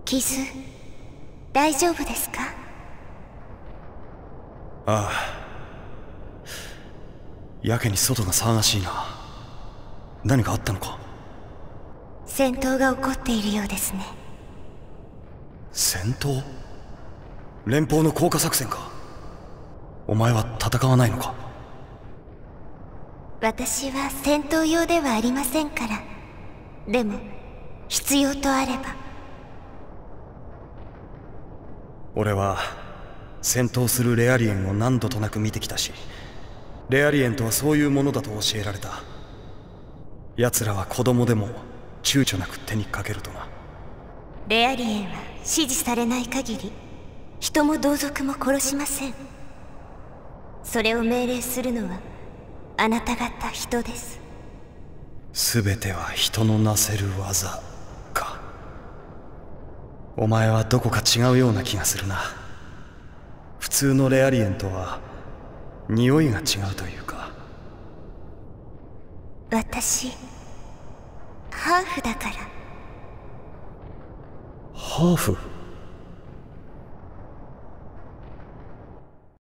傷大丈夫ですか？ ああ、やけに外が騒がしいな。何かあったのか？ 戦闘が起こっているようですね。 戦闘？連邦の降下作戦か？お前は戦わないのか？ 私は戦闘用ではありませんから。でも必要とあれば。 俺は戦闘するレアリエンを何度となく見てきたし、レアリエンとはそういうものだと教えられた。奴らは子供でも躊躇なく手にかけるとな。 レアリエンは指示されない限り人も同族も殺しません。それを命令するのはあなた方人です。 全ては人のなせる技か。お前はどこか違うような気がするな。普通のレアリエンとは匂いが違うというか。 私ハーフだから。 ハーフ？